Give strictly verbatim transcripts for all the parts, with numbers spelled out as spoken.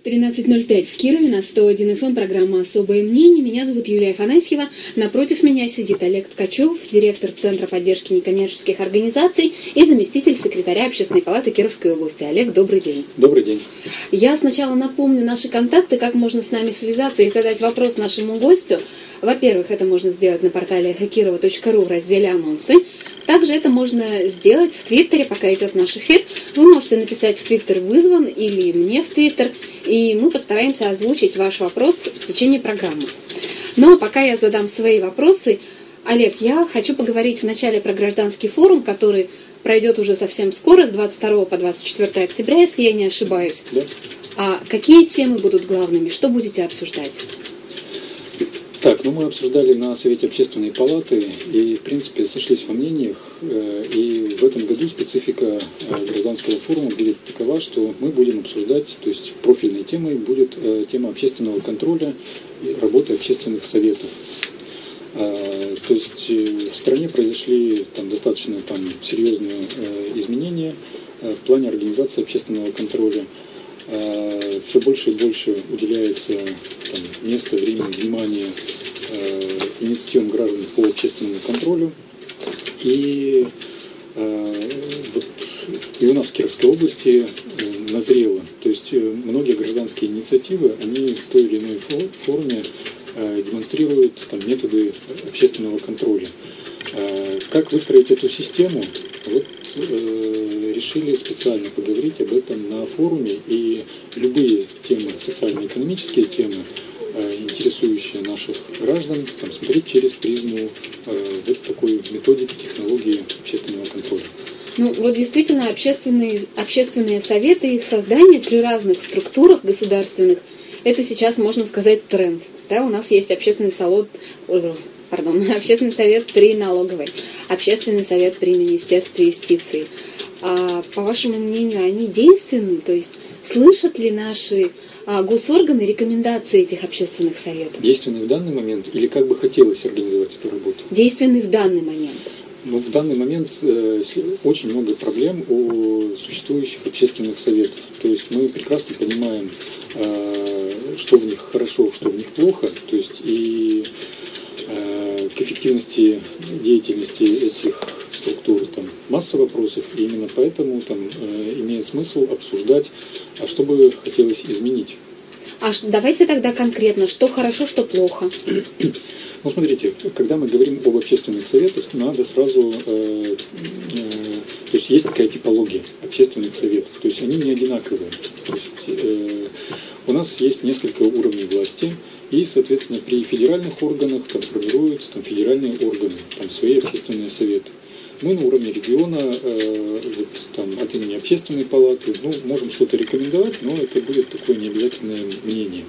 тринадцать ноль пять в Кирове, на сто один эф эм, программа «Особое мнение». Меня зовут Юлия Афанасьева. Напротив меня сидит Олег Ткачев, директор Центра поддержки некоммерческих организаций и заместитель секретаря Общественной палаты Кировской области. Олег, добрый день. Добрый день. Я сначала напомню наши контакты, как можно с нами связаться и задать вопрос нашему гостю. Во-первых, это можно сделать на портале эхо кирова точка ру в разделе «Анонсы». Также это можно сделать в Твиттере, пока идет наш эфир. Вы можете написать в Твиттер «Вызван» или мне в Твиттер, и мы постараемся озвучить ваш вопрос в течение программы. Но пока я задам свои вопросы, Олег, я хочу поговорить вначале про гражданский форум, который пройдет уже совсем скоро, с двадцать второго по двадцать четвёртое октября, если я не ошибаюсь. Да. А какие темы будут главными? Что будете обсуждать? Так, ну мы обсуждали на Совете Общественной палаты и, в принципе, сошлись во мнениях. И в этом году специфика гражданского форума будет такова, что мы будем обсуждать, то есть профильной темой будет тема общественного контроля и работы общественных советов. То есть в стране произошли там, достаточно там, серьезные изменения в плане организации общественного контроля. Все больше и больше уделяется там, место, время, внимание э, инициативам граждан по общественному контролю. И, э, вот, и у нас в Кировской области э, назрело. То есть э, многие гражданские инициативы, они в той или иной форме э, демонстрируют там, методы общественного контроля. Э, как выстроить эту систему? Вот, э, решили специально поговорить об этом на форуме, и любые темы, социально-экономические темы, э, интересующие наших граждан, там, смотреть через призму э, вот такой методики, технологии общественного контроля. Ну, вот действительно, общественные, общественные советы, их создание при разных структурах государственных, это сейчас, можно сказать, тренд. Да, у нас есть общественный салон, пардон, общественный совет при налоговой, общественный совет при Министерстве юстиции. А, по вашему мнению, они действенны? То есть слышат ли наши а, госорганы рекомендации этих общественных советов? Действенны в данный момент или как бы хотелось организовать эту работу? Действенны в данный момент. Ну, в данный момент э, очень много проблем у существующих общественных советов. То есть мы прекрасно понимаем, э, что в них хорошо, что в них плохо. То есть и э, к эффективности деятельности этих структур там масса вопросов. И именно поэтому там э, имеет смысл обсуждать, а что бы хотелось изменить. А давайте тогда конкретно, что хорошо, что плохо. Ну, смотрите, когда мы говорим об общественных советах, надо сразу, э, э, то есть есть такая типология общественных советов, то есть они не одинаковые. То есть, э, у нас есть несколько уровней власти, и, соответственно, при федеральных органах там формируют там, федеральные органы, там свои общественные советы. Мы на уровне региона, э, вот, там, от имени общественной палаты, ну, можем что-то рекомендовать, но это будет такое необязательное мнение.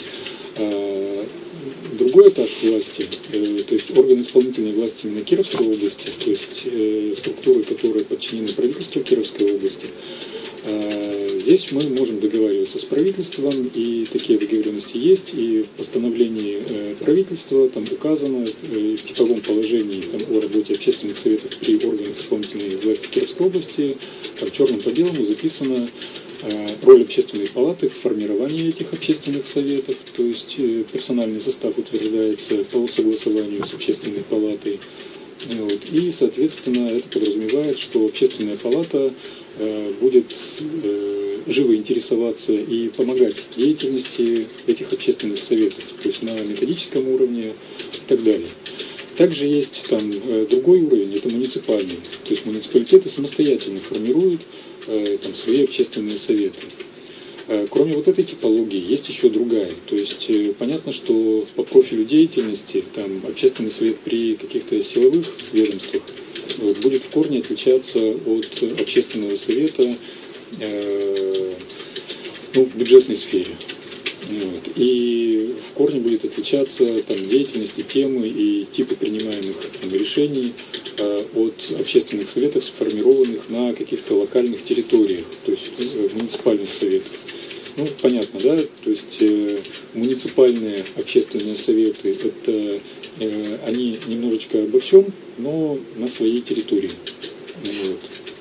Другой этаж власти, э, то есть орган исполнительной власти именно Кировской области, то есть э, структуры, которые подчинены правительству Кировской области, э, здесь мы можем договариваться с правительством, и такие договоренности есть, и в постановлении э, правительства там указано э, в типовом положении там, о работе общественных советов при органах исполнительной власти Кировской области, там черным по белому записано роль общественной палаты в формировании этих общественных советов, то есть персональный состав утверждается по согласованию с общественной палатой. Вот. И, соответственно, это подразумевает, что общественная палата э, будет э, живо интересоваться и помогать деятельности этих общественных советов, то есть на методическом уровне и так далее. Также есть там э, другой уровень, это муниципальный, то есть муниципалитеты самостоятельно формируют там, свои общественные советы. Кроме вот этой типологии, есть еще другая. То есть понятно, что по профилю деятельности там, общественный совет при каких-то силовых ведомствах вот, будет в корне отличаться от общественного совета э, ну, в бюджетной сфере. Вот. И в корне будет отличаться там, деятельности, темы и типы принимаемых там, решений э, от общественных советов, сформированных на каких-то локальных территориях, то есть э, муниципальных советов. Ну, понятно, да? То есть э, муниципальные общественные советы, это э, они немножечко обо всем, но на своей территории. Вот.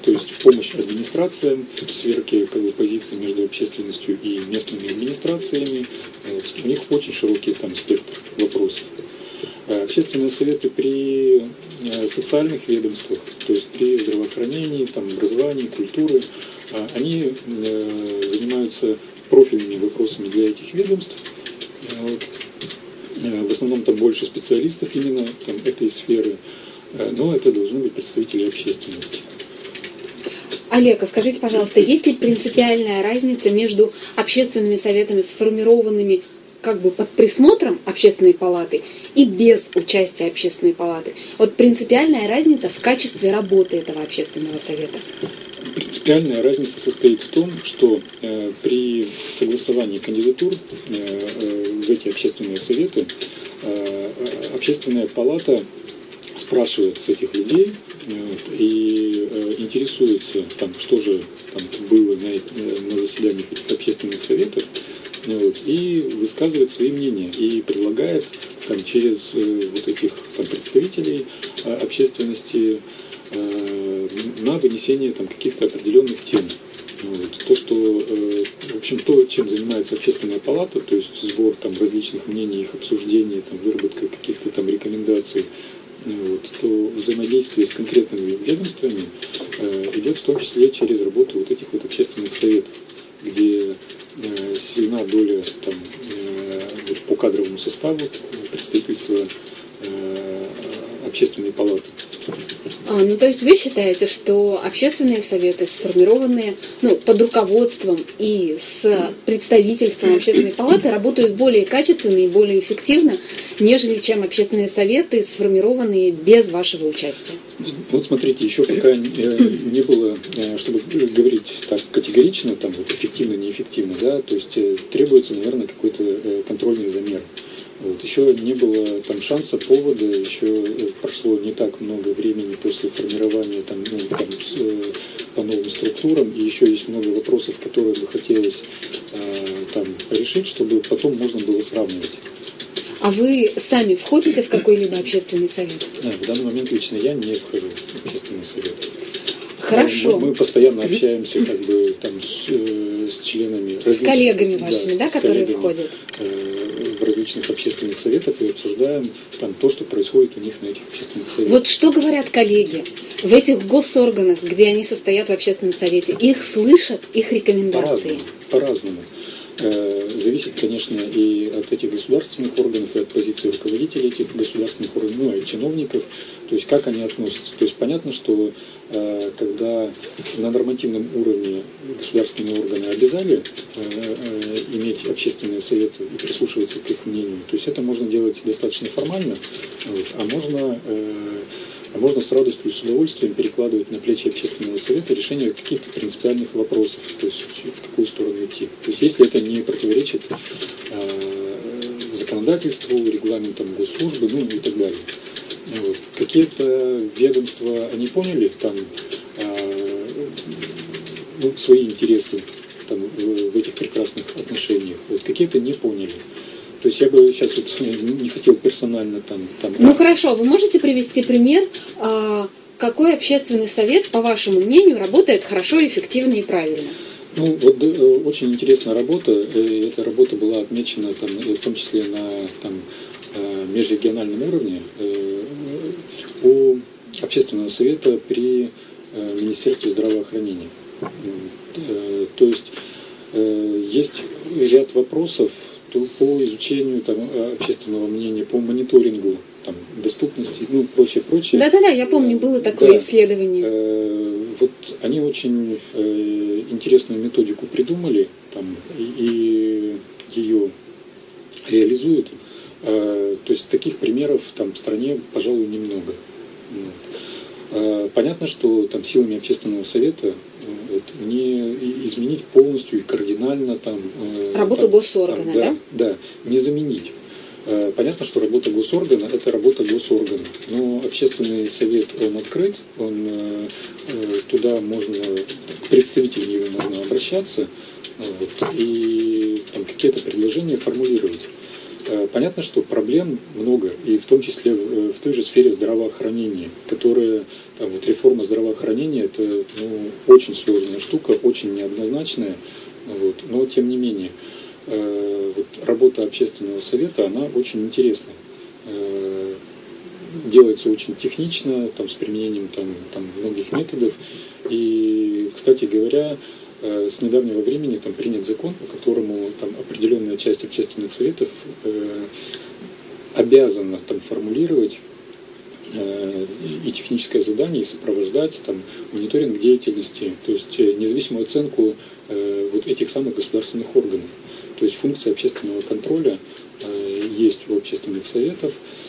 то есть в помощь администрациям, сверке как бы, позиций между общественностью и местными администрациями. Вот. У них очень широкий там спектр вопросов. Общественные советы при социальных ведомствах, то есть при здравоохранении, там, образовании, культуре, они занимаются профильными вопросами для этих ведомств. Вот. В основном там больше специалистов именно там, этой сферы, но это должны быть представители общественности. Олег, а скажите, пожалуйста, есть ли принципиальная разница между общественными советами, сформированными как бы под присмотром общественной палаты и без участия общественной палаты? Вот принципиальная разница в качестве работы этого общественного совета. Принципиальная разница состоит в том, что э, при согласовании кандидатур э, э, в эти общественные советы э, общественная палата спрашивает с этих людей э, и э, интересуется, там, что же там, было на, на заседаниях этих общественных советов, вот, и высказывает свои мнения и предлагает там, через э, вот этих там, представителей э, общественности э, на вынесение там, каких-то определенных тем. Вот. То, что, э, в общем, то, чем занимается общественная палата, то есть сбор там, различных мнений, их обсуждение, там, выработка каких-то там рекомендаций, вот, то взаимодействие с конкретными ведомствами э, идет в том числе через работу вот этих вот общественных советов, где э, сильна доля там, э, вот, по кадровому составу представительства э, общественной палаты. А, ну, то есть вы считаете, что общественные советы, сформированные ну, под руководством и с представительством общественной палаты, работают более качественно и более эффективно, нежели чем общественные советы, сформированные без вашего участия? Вот смотрите, еще пока не было, чтобы говорить так категорично, там, вот, эффективно, неэффективно, да, то есть требуется, наверное, какой-то контрольный замер. Вот. Еще не было там шанса, повода, еще прошло не так много времени после формирования там, ну, там, с, по новым структурам, и еще есть много вопросов, которые бы хотелось э, там, решить, чтобы потом можно было сравнивать. А вы сами входите в какой-либо общественный совет? Да, в данный момент лично я не вхожу в общественный совет. Хорошо. Мы, мы постоянно общаемся как бы, там, с, с членами... С коллегами вашими, да, да, да которые входят? В различных общественных советах и обсуждаем там, то, что происходит у них на этих общественных советах. Вот что говорят коллеги в этих госорганах, где они состоят в общественном совете? Их слышат, их рекомендации? По-разному. По-разному. Зависит, конечно, и от этих государственных органов, и от позиции руководителей этих государственных органов, ну, и чиновников, то есть как они относятся. То есть понятно, что когда на нормативном уровне государственные органы обязали иметь общественные советы и прислушиваться к их мнению, то есть это можно делать достаточно формально, вот, а можно... А можно с радостью и с удовольствием перекладывать на плечи общественного совета решение каких-то принципиальных вопросов, то есть в какую сторону идти. То есть если это не противоречит э, законодательству, регламентам госслужбы, ну и так далее. Вот. Какие-то ведомства, они поняли там э, ну, свои интересы там, в, в этих прекрасных отношениях, вот. Какие-то не поняли. То есть я бы сейчас вот не хотел персонально там... там... Ну хорошо, вы можете привести пример, какой общественный совет, по вашему мнению, работает хорошо, эффективно и правильно? Ну вот очень интересная работа. Эта работа была отмечена там, в том числе на там, межрегиональном уровне у общественного совета при Министерстве здравоохранения. То есть есть ряд вопросов по изучению там, общественного мнения, по мониторингу там, доступности, ну, прочее, прочее. Да-да-да, я помню, было такое да. исследование. Э, вот они очень э, интересную методику придумали там, и, и ее реализуют. Э, то есть таких примеров там, в стране, пожалуй, немного. Вот. Э, понятно, что там, силами общественного совета вот, не изменить полностью и кардинально там, работу там, госоргана, там, да, да? Да, не заменить. Понятно, что работа госоргана – это работа госоргана, но общественный совет, он открыт, он, туда можно, к представителям его можно обращаться вот, и там, какие-то предложения формулировать. Понятно, что проблем много, и в том числе в той же сфере здравоохранения, которая, там, вот реформа здравоохранения, это ну, очень сложная штука, очень неоднозначная, вот, но тем не менее, вот, работа общественного совета, она очень интересна. Делается очень технично, там, с применением там, там, многих методов, и, кстати говоря, с недавнего времени там принят закон, по которому там определенная часть общественных советов э, обязана там формулировать э, и техническое задание, и сопровождать там мониторинг деятельности, то есть независимую оценку э, вот этих самых государственных органов. То есть функция общественного контроля э, есть у общественных советов.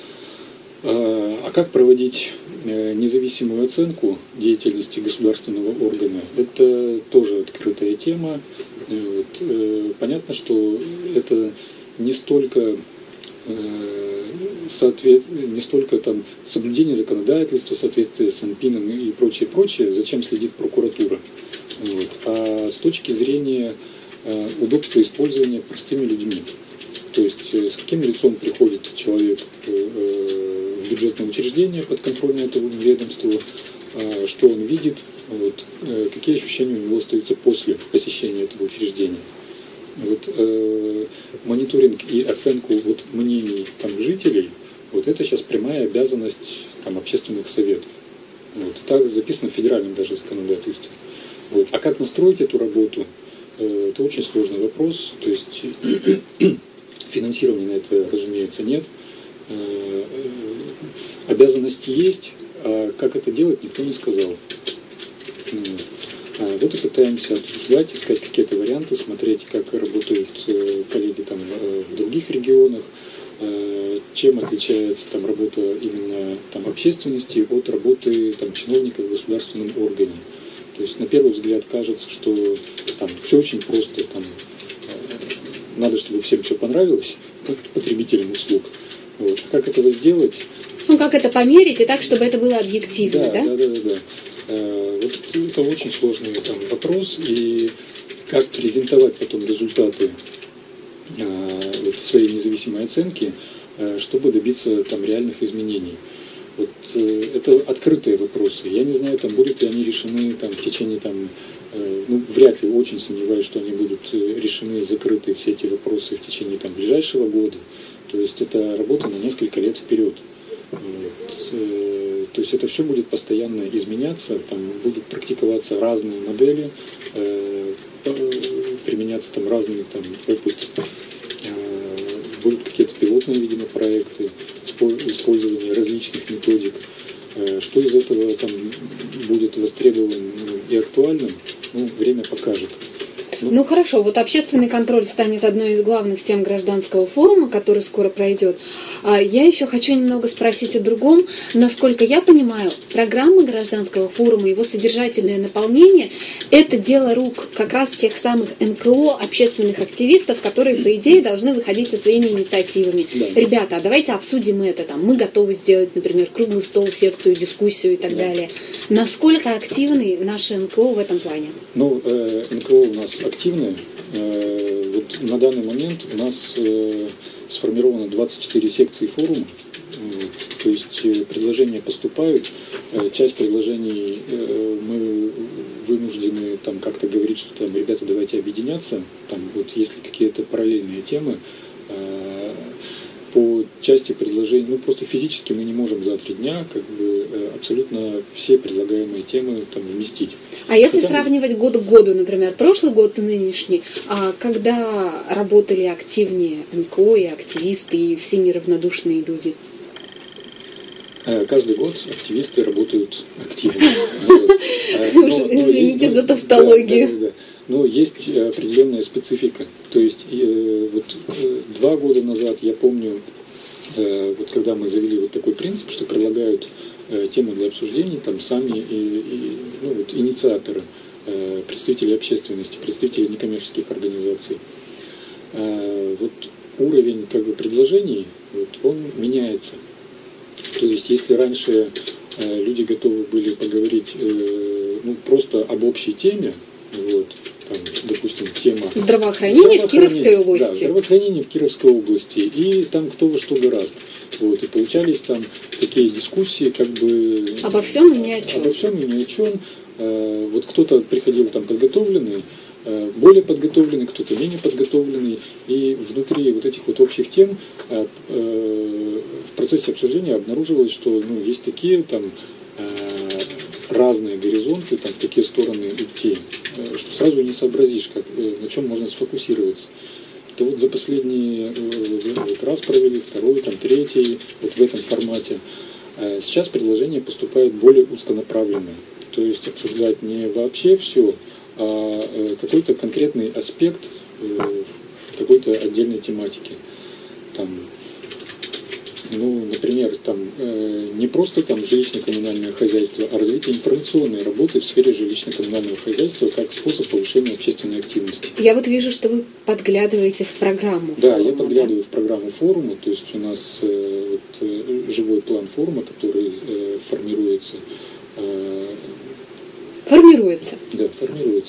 А как проводить независимую оценку деятельности государственного органа, это тоже открытая тема. Вот. Понятно, что это не столько, соответ... не столько там, соблюдение законодательства, соответствие с АНПИНом и прочее, прочее, зачем следит прокуратура. Вот. А с точки зрения удобства использования простыми людьми. То есть с каким лицом приходит человек в бюджетное учреждение подконтрольное этому ведомству, что он видит, вот, какие ощущения у него остаются после посещения этого учреждения. Вот, э, мониторинг и оценку вот, мнений там, жителей, вот, это сейчас прямая обязанность там, общественных советов. Вот, так записано в федеральном даже законодательстве. Вот. А как настроить эту работу, э, это очень сложный вопрос. То есть финансирования на это, разумеется, нет. Обязанности есть, а как это делать, никто не сказал. Вот и пытаемся обсуждать, искать какие-то варианты, смотреть, как работают коллеги там в других регионах, чем отличается там работа именно там общественности от работы там чиновников в государственном органе. То есть на первый взгляд кажется, что там все очень просто, там надо, чтобы всем все понравилось, потребителям услуг. Вот. Как этого сделать? Ну, как это померить, и так, чтобы это было объективно, да? Да, да, да, да. да. А, вот это очень сложный там, вопрос, и как презентовать потом результаты а, вот, своей независимой оценки, а, чтобы добиться там, реальных изменений. Вот, это открытые вопросы. Я не знаю, там, будут ли они решены там, в течение, там, ну, вряд ли, очень сомневаюсь, что они будут решены, закрыты все эти вопросы в течение там, ближайшего года. То есть это работа на несколько лет вперед. Вот. То есть это все будет постоянно изменяться, там будут практиковаться разные модели, применяться там разный там, опыт, будут какие-то пилотные, видимо, проекты, использование различных методик. Что из этого там будет востребованным и актуальным, ну, время покажет. Ну хорошо, вот общественный контроль станет одной из главных тем гражданского форума, который скоро пройдет. Я еще хочу немного спросить о другом. Насколько я понимаю, программа гражданского форума, его содержательное наполнение – это дело рук как раз тех самых эн ка о, общественных активистов, которые, по идее, должны выходить со своими инициативами. Да. Ребята, а давайте обсудим это. Там, мы готовы сделать, например, круглый стол, секцию, дискуссию и так да. далее. Насколько активны наши эн ка о в этом плане? Ну, эн ка о у нас активны. Вот на данный момент у нас сформировано двадцать четыре секции форума. То есть предложения поступают. Часть предложений мы вынуждены там как-то говорить, что там, ребята, давайте объединяться. Там вот если какие-то параллельные темы. По части предложений, ну просто физически мы не можем за три дня как бы абсолютно все предлагаемые темы там вместить. А если Хотя... сравнивать год к году, например, прошлый год и нынешний, а когда работали активнее эн ка о и активисты и все неравнодушные люди? Каждый год активисты работают активно. Извините за тавтологию. Но есть определенная специфика. То есть вот два года назад, я помню, вот когда мы завели вот такой принцип, что предлагают темы для обсуждений там сами и, и, ну, вот, инициаторы, представители общественности, представители некоммерческих организаций. Вот уровень как бы предложений, вот, он меняется. То есть если раньше люди готовы были поговорить ну, просто об общей теме, вот, там, допустим, тема здравоохранения в Кировской области. Да, здравоохранение в Кировской области, и там кто во что гораст. Вот, и получались там такие дискуссии, как бы... Обо всем и ни о чем. Обо всем и ни о чем. Вот кто-то приходил там подготовленный, более подготовленный, кто-то менее подготовленный, и внутри вот этих вот общих тем в процессе обсуждения обнаруживалось, что ну, есть такие там разные горизонты, там в какие стороны идти, что сразу не сообразишь, как, на чем можно сфокусироваться. То вот за последний вот раз провели, второй, там, третий, вот в этом формате. Сейчас предложения поступают более узконаправленные. То есть обсуждать не вообще все, а какой-то конкретный аспект в какой-то отдельной тематике. Там, ну, например, там, не просто там жилищно-коммунальное хозяйство, а развитие информационной работы в сфере жилищно-коммунального хозяйства как способ повышения общественной активности. Я вот вижу, что вы подглядываете в программу Да, форума, я подглядываю да? в программу форума, то есть у нас э, вот, живой план форума, который э, формируется. Э, формируется? Да, формируется.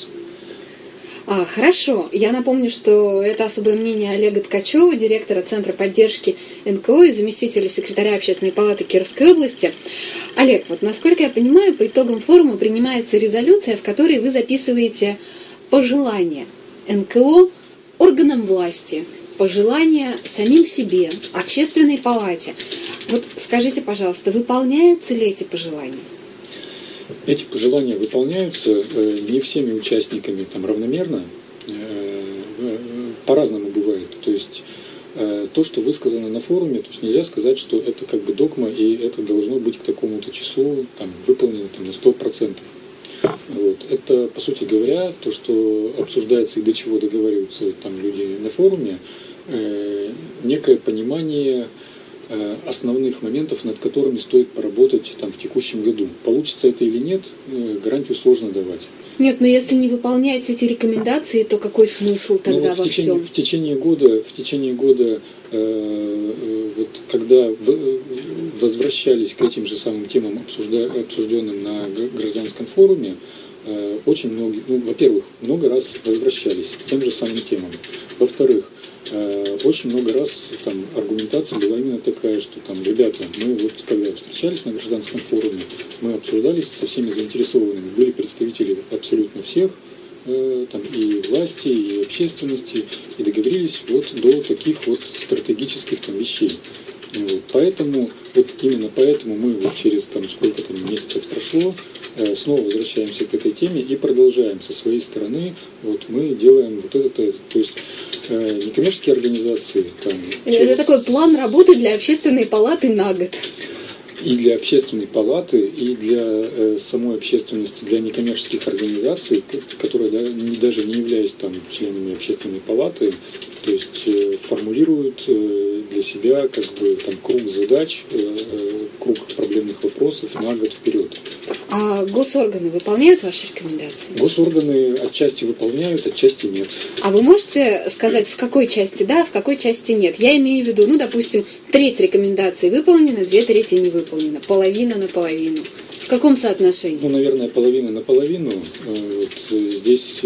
А, хорошо. Я напомню, что это особое мнение Олега Ткачева, директора Центра поддержки эн ка о и заместителя секретаря Общественной палаты Кировской области. Олег, вот насколько я понимаю, по итогам форума принимается резолюция, в которой вы записываете пожелания эн ка о органам власти, пожелания самим себе, Общественной палате. Вот скажите, пожалуйста, выполняются ли эти пожелания? Эти пожелания выполняются э, не всеми участниками там, равномерно, э, э, по-разному бывает. То есть э, то, что высказано на форуме, то есть нельзя сказать, что это как бы догма, и это должно быть к такому-то числу там, выполнено там, на сто процентов. Вот. Это, по сути говоря, то, что обсуждается и до чего договариваются там, люди на форуме, э, некое понимание основных моментов, над которыми стоит поработать там, в текущем году. Получится это или нет, гарантию сложно давать. Нет, но если не выполняете эти рекомендации, то какой смысл тогда вот во в течение, всем? В течение года, в течение года э, вот, когда в, возвращались к этим же самым темам, обсужда, обсужденным на гражданском форуме, э, очень многие, ну, во-первых, много раз возвращались к тем же самым темам. Во-вторых, очень много раз там аргументация была именно такая, что там, ребята, мы вот когда встречались на гражданском форуме, мы обсуждались со всеми заинтересованными, были представители абсолютно всех, э, там и власти, и общественности, и договорились вот до таких вот стратегических там вещей. Вот. Поэтому, вот именно поэтому мы вот через там сколько там месяцев прошло, э, снова возвращаемся к этой теме и продолжаем со своей стороны, вот мы делаем вот это, это. То есть э, некоммерческие организации там... Это через... такой план работы для Общественной палаты на год. И для Общественной палаты, и для э, самой общественности, для некоммерческих организаций, которые да, не, даже не являясь там членами Общественной палаты, то есть э, формулируют э, для себя как бы там круг задач, э, э, круг проблемных вопросов на год вперед. А госорганы выполняют ваши рекомендации? Госорганы отчасти выполняют, отчасти нет. А вы можете сказать, в какой части да, в какой части нет? Я имею в виду, ну, допустим, треть рекомендаций выполнена, две трети не выполнена, половина на половину. В каком соотношении? Ну, наверное, половина на половину. Вот здесь,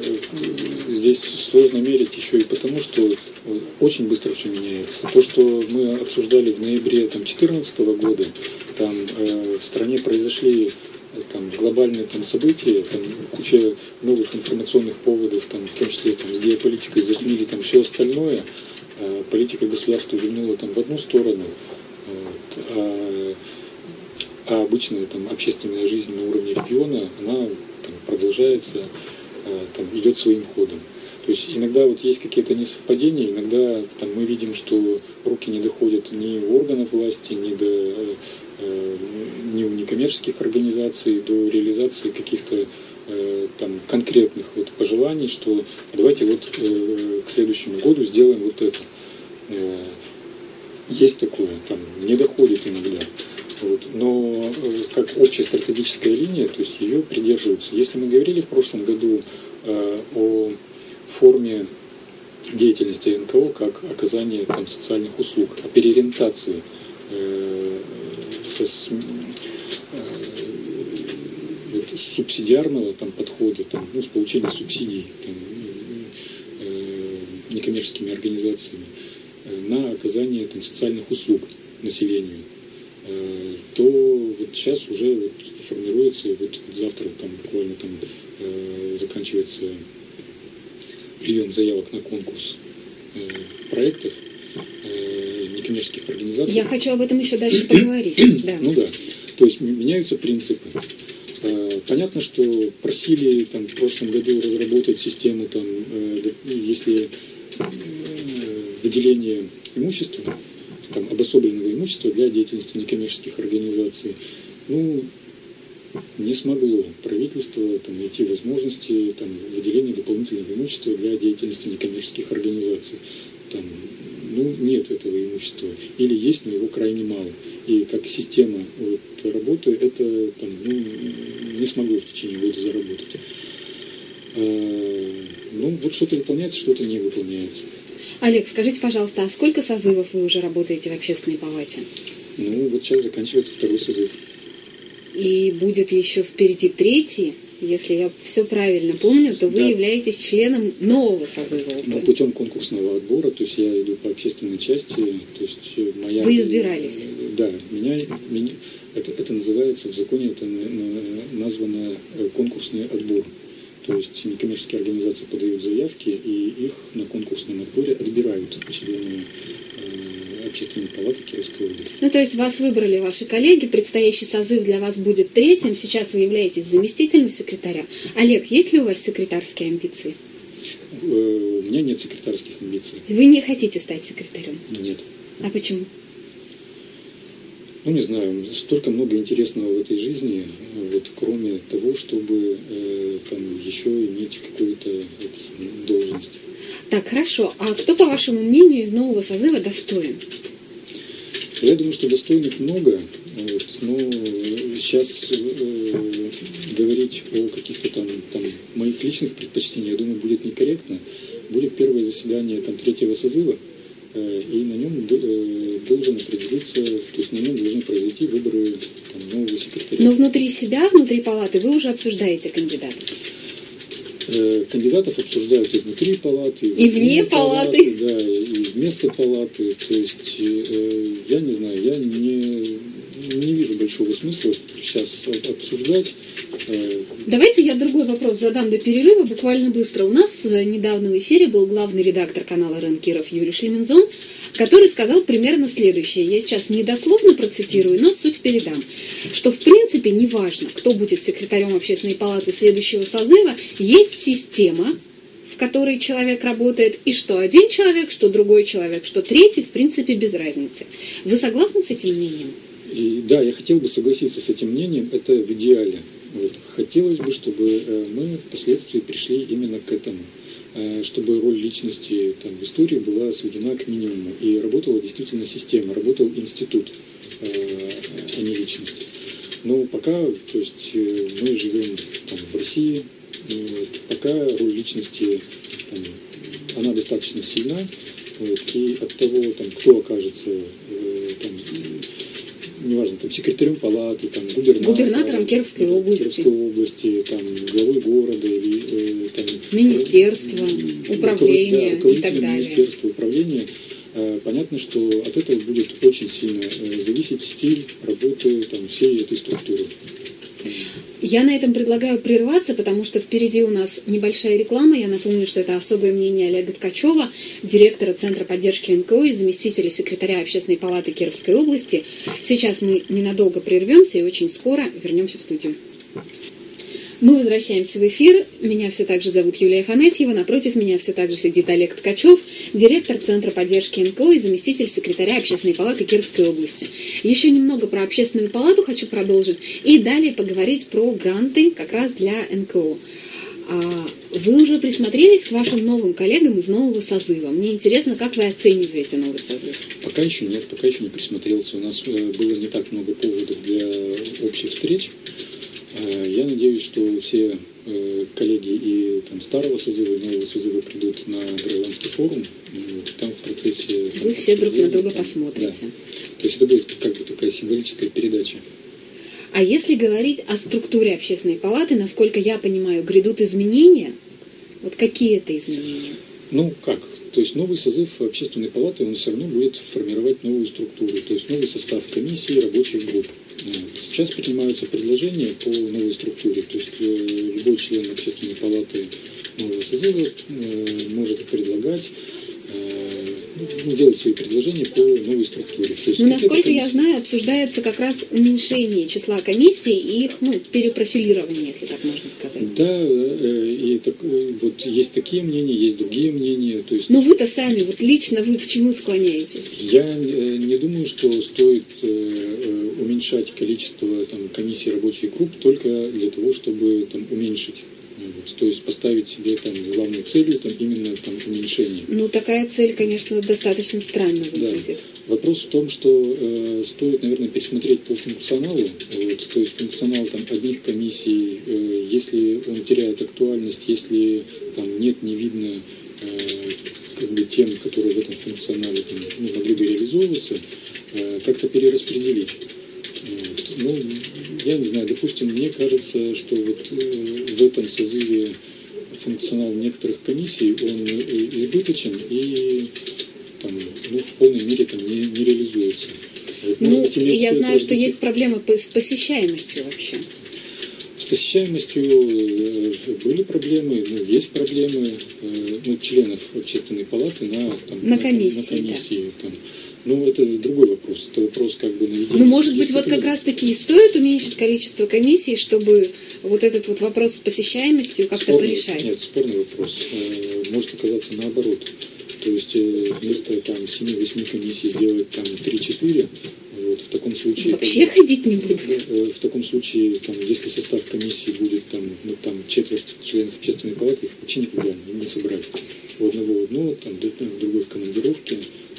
здесь сложно мерить еще и потому, что очень быстро все меняется. То, что мы обсуждали в ноябре две тысячи четырнадцатого года, там э, в стране произошли там, глобальные там, события, там, куча новых информационных поводов, там, в том числе там, с геополитикой затмили там, все остальное. Э, политика государства вильнула там, в одну сторону, вот, а, а обычная там, общественная жизнь на уровне региона, она там, продолжается, э, там, идет своим ходом. То есть иногда вот есть какие-то несовпадения, иногда там, мы видим, что руки не доходят ни у органов власти, ни до э, ни у некоммерческих организаций до реализации каких-то э, там конкретных вот пожеланий, что давайте вот э, к следующему году сделаем вот это. Э, есть такое, там не доходит иногда. Вот. Но э, как общая стратегическая линия, то есть ее придерживаются. Если мы говорили в прошлом году э, о форме деятельности эн ка о как оказание там, социальных услуг, о переориентации э, со, э, вот, субсидиарного там, подхода, там, ну, с получения субсидий там, э, некоммерческими организациями э, на оказание там, социальных услуг населению, э, то вот сейчас уже вот формируется, вот завтра там буквально там э, заканчивается прием заявок на конкурс э, проектов э, некоммерческих организаций. Я хочу об этом еще дальше поговорить. Да. Ну да, то есть меняются принципы. Понятно, что просили там, в прошлом году разработать систему, там, если выделение имущества, там, обособленного имущества для деятельности некоммерческих организаций. Ну, не смогло правительство там, найти возможности там, выделения дополнительного имущества для деятельности некоммерческих организаций. Там, ну, нет этого имущества. Или есть, но его крайне мало. И как система вот, работы это там, ну, не смогло в течение года заработать. А, ну, вот что-то выполняется, что-то не выполняется. Олег, скажите, пожалуйста, а сколько созывов вы уже работаете в общественной палате? Ну, вот сейчас заканчивается второй созыв. И будет еще впереди третий. Если я все правильно помню, то вы да. являетесь членом нового созыва ОП. Ну, путем конкурсного отбора, то есть я иду по общественной части, то есть моя... Вы избирались? Да, меня, меня это, это называется, в законе это названо конкурсный отбор. То есть некоммерческие организации подают заявки, и их на конкурсном отборе отбирают члены Общественной палаты Кировской области. Ну, то есть вас выбрали ваши коллеги, предстоящий созыв для вас будет третьим, сейчас вы являетесь заместителем секретаря. Олег, есть ли у вас секретарские амбиции? У меня нет секретарских амбиций. Вы не хотите стать секретарем? Нет. А почему? Ну, не знаю, столько много интересного в этой жизни, вот, кроме того, чтобы э, там еще иметь какую-то это, должность. Так, хорошо. А кто, по вашему мнению, из нового созыва достоин? Я думаю, что достойных много, вот, но сейчас э, говорить о каких-то там, там моих личных предпочтениях, я думаю, будет некорректно. Будет первое заседание там, третьего созыва, э, и на нем э, должен определиться, то есть на нем должны произойти выборы там, нового секретаря. Но внутри себя, внутри палаты вы уже обсуждаете кандидатов? Кандидатов обсуждают и внутри палаты, и вне палаты, палаты, да, и вместо палаты. То есть, э, я не знаю, я не, не вижу большого смысла сейчас обсуждать. Э. Давайте я другой вопрос задам до перерыва, буквально быстро. У нас недавно в эфире был главный редактор канала РЕН Киров Юрий Шлемензон, который сказал примерно следующее. Я сейчас недословно процитирую, но суть передам. Что в принципе неважно, кто будет секретарем общественной палаты следующего созыва, есть система, в которой человек работает, и что один человек, что другой человек, что третий, в принципе, без разницы. Вы согласны с этим мнением? И, да, я хотел бы согласиться с этим мнением, это в идеале. Вот. Хотелось бы, чтобы мы впоследствии пришли именно к этому, чтобы роль личности там, в истории была сведена к минимуму. И работала действительно система, работал институт, а не личность. Но пока, то есть, мы живем там, в России, вот, пока роль личности, там, она достаточно сильна, вот, и от того, там, кто окажется там, неважно, там, секретарем палаты, там, губернатором, губернатором Кировской да, области, Кировской области там, главой города, или, э, там, министерства, э, управления, да, и так далее. Министерства, управления. Э, понятно, что от этого будет очень сильно э, зависеть стиль работы там, всей этой структуры. Я на этом предлагаю прерваться, потому что впереди у нас небольшая реклама. Я напомню, что это особое мнение Олега Ткачева, директора Центра поддержки эн ка о и заместителя секретаря Общественной палаты Кировской области. Сейчас мы ненадолго прервемся и очень скоро вернемся в студию. Мы возвращаемся в эфир. Меня все так же зовут Юлия Афанасьева. Напротив меня все так же сидит Олег Ткачев, директор Центра поддержки эн ка о и заместитель секретаря Общественной палаты Кировской области. Еще немного про Общественную палату хочу продолжить и далее поговорить про гранты как раз для эн ка о. Вы уже присмотрелись к вашим новым коллегам из нового созыва? Мне интересно, как вы оцениваете новый созыв? Пока еще нет, пока еще не присмотрелся. У нас было не так много поводов для общих встреч. Я надеюсь, что все коллеги и там, старого созыва, и нового созыва придут на гражданский форум. Вот, там в процессе... Там, Вы все друг на друга там, посмотрите. Да. То есть это будет как бы такая символическая передача. А если говорить о структуре общественной палаты, насколько я понимаю, грядут изменения. Вот какие это изменения? Ну, как? То есть новый созыв общественной палаты, он все равно будет формировать новую структуру, то есть новый состав комиссий, рабочих групп. Сейчас принимаются предложения по новой структуре, то есть любой член общественной палаты нового созыва может предлагать, ну, делать свои предложения по новой структуре. То есть, ну, насколько я знаю, обсуждается как раз уменьшение числа комиссий и их ну, перепрофилирование, если так можно сказать. Да, и так, вот есть такие мнения, есть другие мнения. То есть, но вы-то сами, вот лично вы к чему склоняетесь? Я не думаю, что стоит уменьшать количество там, комиссий, рабочих групп только для того, чтобы там, уменьшить. Вот, то есть поставить себе там главной целью там, именно там, уменьшение. Ну, такая цель, конечно, достаточно странно выглядит. Да. Вопрос в том, что э, стоит, наверное, пересмотреть по функционалу. Вот, то есть функционал там, одних комиссий, э, если он теряет актуальность, если там нет, не видно э, как бы тем, которые в этом функционале там, ну, могли бы реализовываться, э, как-то перераспределить. Вот. Ну, я не знаю, допустим, мне кажется, что вот э, в этом созыве функционал некоторых комиссий, он избыточен и там, ну, в полной мере там, не, не реализуется. Вот, ну, быть, я знаю, что есть проблемы с посещаемостью вообще. С посещаемостью были проблемы, ну, есть проблемы ну, членов общественной палаты на, там, на комиссии. На комиссии да. Там. Ну, это другой вопрос. Это вопрос как бы наведения. Ну, может быть, вот как раз-таки и стоит уменьшить количество комиссий, чтобы вот этот вот вопрос с посещаемостью как-то спорный, порешать? Нет, спорный вопрос. Может оказаться наоборот. То есть вместо там семи-восьми комиссий сделать там три-четыре, вот, в таком случае... Вообще как, ходить не буду. В таком случае, там, если состав комиссии будет там, ну, там четверть членов общественной палаты, их вообще никогда не, не собрать. У одного в одно, там, другой в командировке.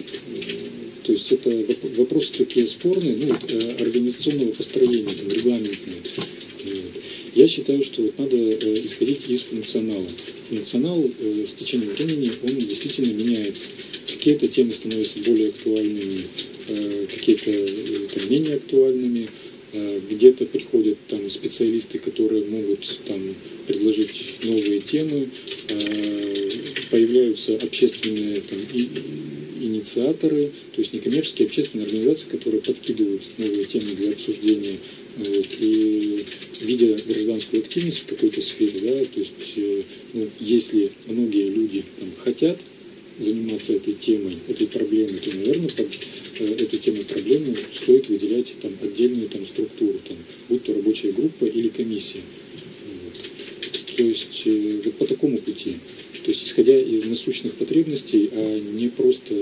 То есть это вопросы такие спорные, ну, вот, организационного построения, там, регламентные. Вот. Я считаю, что вот надо исходить из функционала. Функционал э, с течением времени, он действительно меняется. Какие-то темы становятся более актуальными, э, какие-то э, там, менее актуальными. Э, где-то приходят там, специалисты, которые могут там, предложить новые темы. Э, появляются общественные там, и, инициаторы, то есть некоммерческие общественные организации, которые подкидывают новые темы для обсуждения. Вот, и видя гражданскую активность в какой-то сфере, да, то есть э, ну, если многие люди там, хотят заниматься этой темой, этой проблемой, то, наверное, под э, эту тему проблемы стоит выделять там, отдельную там, структуру, там, будь то рабочая группа или комиссия. Вот. То есть э, вот по такому пути. То есть исходя из насущных потребностей, а не просто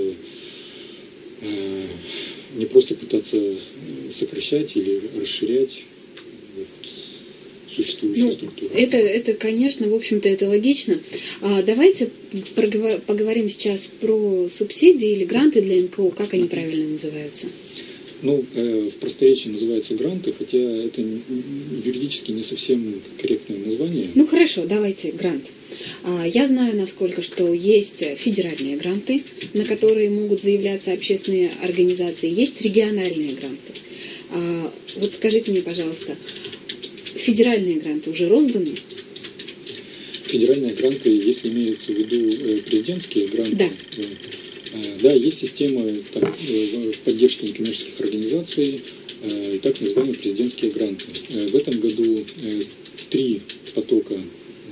э, не просто пытаться сокращать или расширять вот, существующую ну, структуру. Это, это, конечно, в общем-то, это логично. А, давайте поговорим сейчас про субсидии или гранты для эн ка о. Как они правильно называются? Ну, э, в просторечии называются гранты, хотя это юридически не совсем корректное название. Ну, хорошо, давайте грант. Я знаю, насколько, что есть федеральные гранты, на которые могут заявляться общественные организации, есть региональные гранты. Вот скажите мне, пожалуйста, федеральные гранты уже розданы? Федеральные гранты, если имеются в виду президентские гранты, да, да есть система там, поддержки некоммерческих организаций и так называемые президентские гранты. В этом году три потока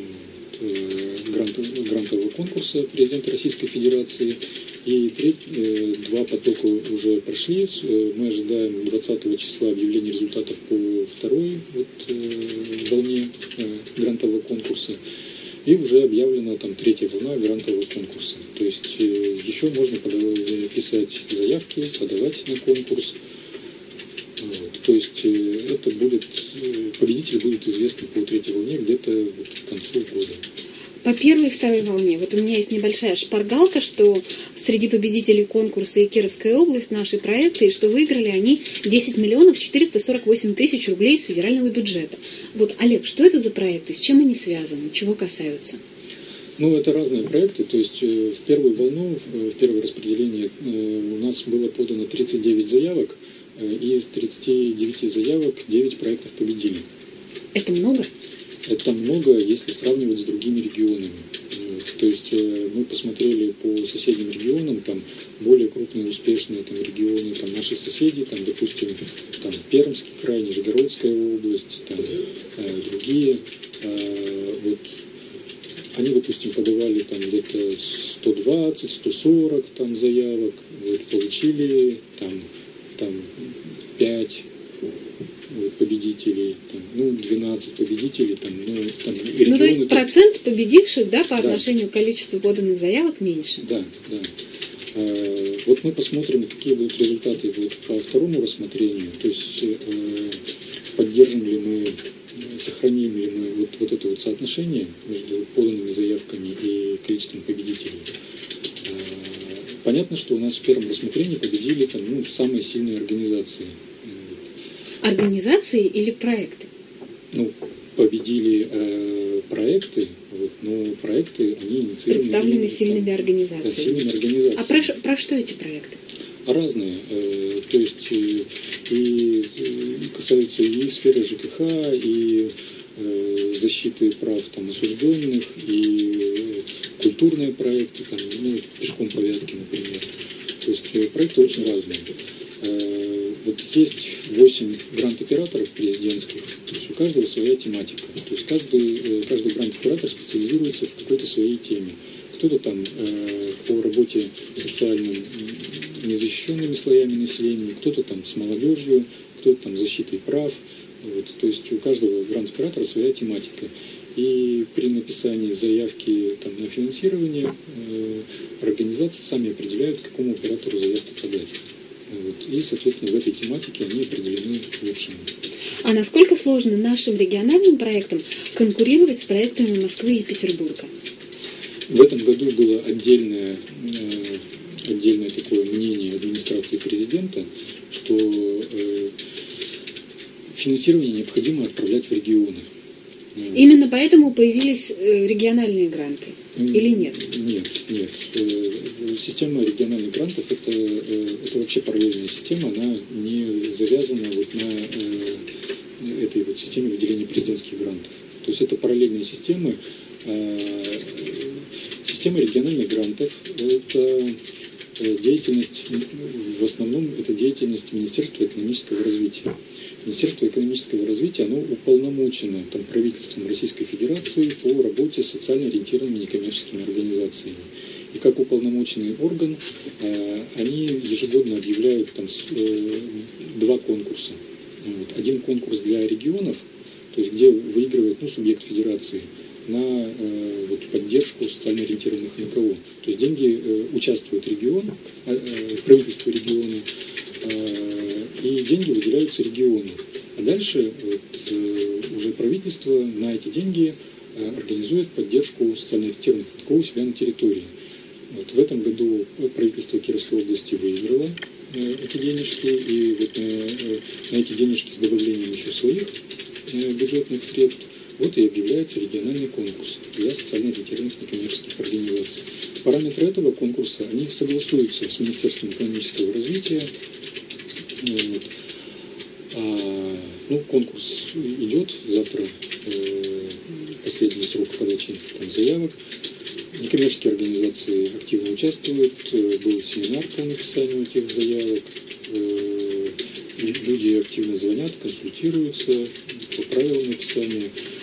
грантового конкурса президента Российской Федерации. И треть, э, два потока уже прошли. Мы ожидаем двадцатого числа объявления результатов по второй вот, э, волне э, грантового конкурса. И уже объявлена там третья волна грантового конкурса. То есть э, еще можно подавать, писать заявки, подавать на конкурс. Вот. То есть э, это будет, э, победители будут известны по третьей волне где-то вот, к концу года. По первой и второй волне. Вот у меня есть небольшая шпаргалка, что среди победителей конкурса и Кировская область, наши проекты, и что выиграли они десять миллионов четыреста сорок восемь тысяч рублей из федерального бюджета. Вот, Олег, что это за проекты, с чем они связаны, чего касаются? Ну, это разные проекты. То есть э, в первую волну, э, в первое распределение э, у нас было подано тридцать девять заявок. из тридцати девяти заявок девять проектов победили. Это много? Это много, если сравнивать с другими регионами. То есть мы посмотрели по соседним регионам, там более крупные, успешные там, регионы, там наши соседи, там, допустим, там, Пермский край, Нижегородская область, там, э, другие. Э, вот, они, допустим, подавали там где-то сто двадцать - сто сорок там, заявок, вот, получили там, там пять вот, победителей, там, ну, двенадцать победителей. Там, ну, там, регионы, ну, то есть процент победивших, да, по да. отношению к количеству поданных заявок меньше? Да, да. Э, вот мы посмотрим, какие будут результаты вот, по второму рассмотрению, то есть э, поддержим ли мы, сохраним ли мы вот, вот это вот соотношение между поданными заявками и количеством победителей. Э, понятно, что у нас в первом рассмотрении победили там, ну, самые сильные организации. Организации или проекты? Ну, победили э, проекты, вот, но проекты, они инициированы... Представлены именно, сильными там, организациями. Да, сильными организациями. А про, про что эти проекты? А разные. Э, то есть и, и касаются и сферы ЖКХ, и э, защиты прав там, осужденных, и э, культурные проекты, там, ну, пешком по Вятке, например. То есть э, проекты очень разные. Вот есть восемь грант-операторов президентских, то есть у каждого своя тематика. То есть каждый, каждый грант-оператор специализируется в какой-то своей теме. Кто-то там э, по работе с социально незащищенными слоями населения, кто-то там с молодежью, кто-то там с защитой прав. Вот, то есть у каждого грант-оператора своя тематика. И при написании заявки там, на финансирование э, организации сами определяют, какому оператору заявку подать. Вот. И, соответственно, в этой тематике они определены лучшими. А насколько сложно нашим региональным проектам конкурировать с проектами Москвы и Петербурга? В этом году было отдельное, отдельное такое мнение администрации президента, что финансирование необходимо отправлять в регионы. Именно поэтому появились региональные гранты? Или нет? Нет, нет. Система региональных грантов это, это вообще параллельная система, она не завязана вот на этой вот системе выделения президентских грантов. То есть это параллельные системы. Система региональных грантов это деятельность, в основном это деятельность Министерства экономического развития. Министерство экономического развития, оно уполномочено там, правительством Российской Федерации по работе с социально ориентированными некоммерческими организациями. И как уполномоченный орган, э, они ежегодно объявляют там, с, э, два конкурса. Вот. Один конкурс для регионов, то есть где выигрывает ну, субъект федерации, на э, вот, поддержку социально ориентированных эн ка о. То есть деньги э, участвует регион, э, правительство региона, э, и деньги выделяются региону. А дальше вот, э, уже правительство на эти деньги э, организует поддержку социально ориентированных эн ка о у себя на территории. Вот, в этом году правительство Кировской области выиграло э, эти денежки, и вот, э, на эти денежки с добавлением еще своих э, бюджетных средств вот и объявляется региональный конкурс для социально ориентированных некоммерческих организаций. Параметры этого конкурса, они согласуются с Министерством экономического развития. Вот. А, ну, конкурс идет, завтра э, последний срок подачи там, заявок. Некоммерческие организации активно участвуют, был семинар по написанию этих заявок. Э, люди активно звонят, консультируются по правилам написания.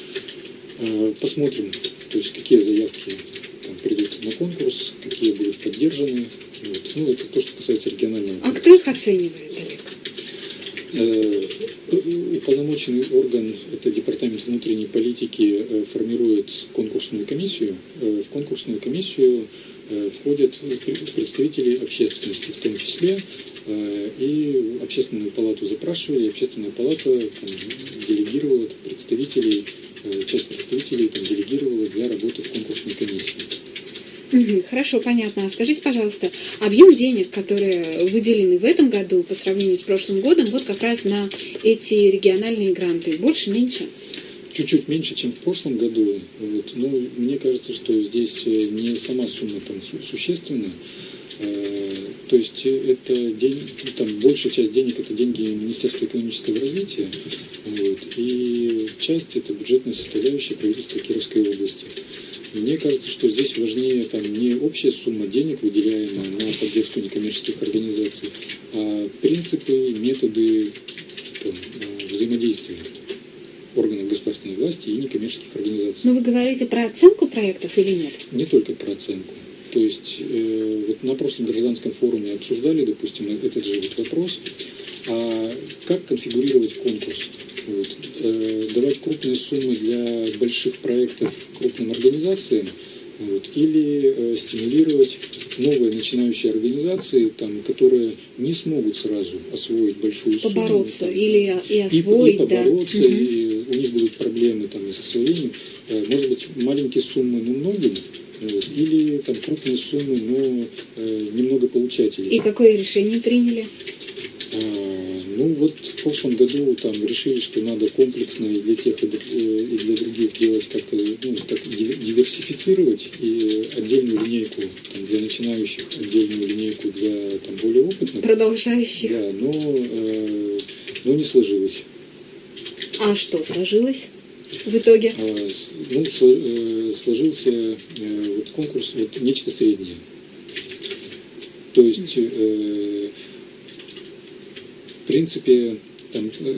Посмотрим, то есть какие заявки там, придут на конкурс, какие будут поддержаны. Вот. Ну, это то, что касается регионального. А кто их оценивает, Олег? Э, уполномоченный орган, это Департамент внутренней политики, э, формирует конкурсную комиссию. Э, в конкурсную комиссию э, входят представители общественности, в том числе э, и общественную палату запрашивали, общественная палата там, делегировала представителей. Часть представителей там, делегировала для работы в конкурсной комиссии. Угу, хорошо, понятно. А скажите, пожалуйста, объем денег, которые выделены в этом году по сравнению с прошлым годом, вот как раз на эти региональные гранты, больше, меньше? Чуть-чуть меньше, чем в прошлом году. Вот. Но мне кажется, что здесь не сама сумма там существенна. То есть это день, там, большая часть денег это деньги Министерства экономического развития, вот, и часть это бюджетная составляющая правительства Кировской области. Мне кажется, что здесь важнее там, не общая сумма денег, выделяемая на поддержку некоммерческих организаций, а принципы, методы там, взаимодействия органов государственной власти и некоммерческих организаций. Но вы говорите про оценку проектов или нет? Не только про оценку. То есть э, вот на прошлом гражданском форуме обсуждали, допустим, этот же вот вопрос, а как конфигурировать конкурс? Вот, э, давать крупные суммы для больших проектов крупным организациям, вот, или э, стимулировать новые начинающие организации, там, которые не смогут сразу освоить большую сумму. Побороться там, или и освоить, и, и побороться, да. И у них будут проблемы там, и с освоением. Э, может быть, маленькие суммы, но многим, вот, или там крупные суммы, но э, немного получателей. И какое решение приняли? А, ну вот в прошлом году там решили, что надо комплексно и для тех, и для других делать как-то, ну, так диверсифицировать и отдельную линейку там, для начинающих, отдельную линейку для там, более опытных. Продолжающих. Да, но, э, но не сложилось. А что сложилось в итоге? А, ну, сложился э, вот конкурс, вот нечто среднее. То есть э, в принципе, там, э,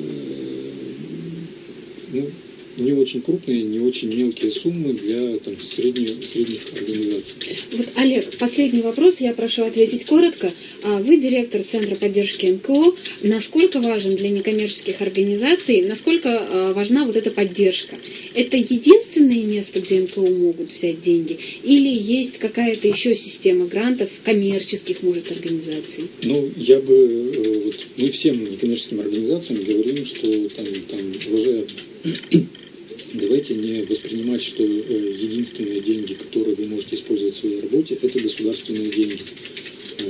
ну, не очень крупные, не очень мелкие суммы для там, средних, средних организаций. Вот, Олег, последний вопрос, я прошу ответить коротко. Вы директор Центра поддержки эн ка о. Насколько важен для некоммерческих организаций, насколько важна вот эта поддержка? Это единственное место, где эн ка о могут взять деньги? Или есть какая-то еще система грантов коммерческих, может, организаций? Ну, я бы, вот, мы всем некоммерческим организациям говорим, что там, там уважая давайте не воспринимать, что э, единственные деньги, которые вы можете использовать в своей работе, это государственные деньги. Э,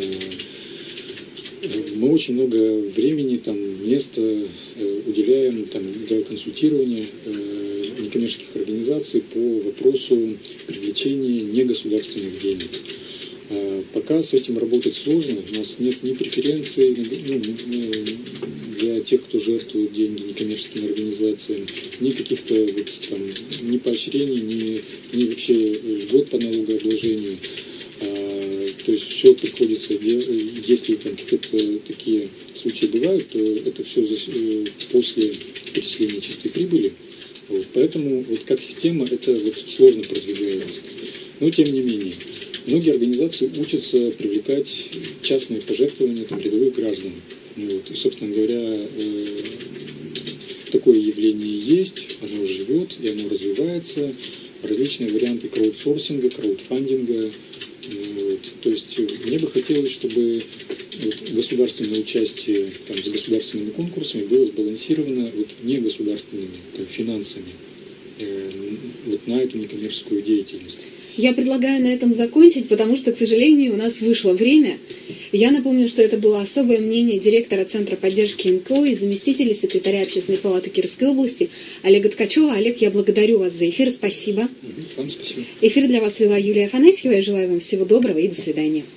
мы очень много времени, там, места э, уделяем там, для консультирования э, некоммерческих организаций по вопросу привлечения негосударственных денег. Э, пока с этим работать сложно, у нас нет ни преференций, ну, для тех, кто жертвует деньги некоммерческим организациям, ни каких-то вот, там, ни поощрений, ни, ни вообще льгот по налогообложению. А, то есть все приходится, если там какие-то такие случаи бывают, то это все после перечисления чистой прибыли. Вот, поэтому вот как система это вот сложно продвигается. Но тем не менее, многие организации учатся привлекать частные пожертвования там, рядовых граждан. Вот. И, собственно говоря, э, такое явление есть, оно живет и оно развивается. Различные варианты краудсорсинга, краудфандинга. Вот. То есть мне бы хотелось, чтобы вот, государственное участие там, с государственными конкурсами было сбалансировано вот, не государственными там, финансами э, вот, на эту некоммерческую деятельность. Я предлагаю на этом закончить, потому что, к сожалению, у нас вышло время. Я напомню, что это было особое мнение директора Центра поддержки эн ка о и заместителя секретаря Общественной палаты Кировской области Олега Ткачева. Олег, я благодарю вас за эфир. Спасибо. Вам спасибо. Эфир для вас вела Юлия Афанасьева. Я желаю вам всего доброго и до свидания.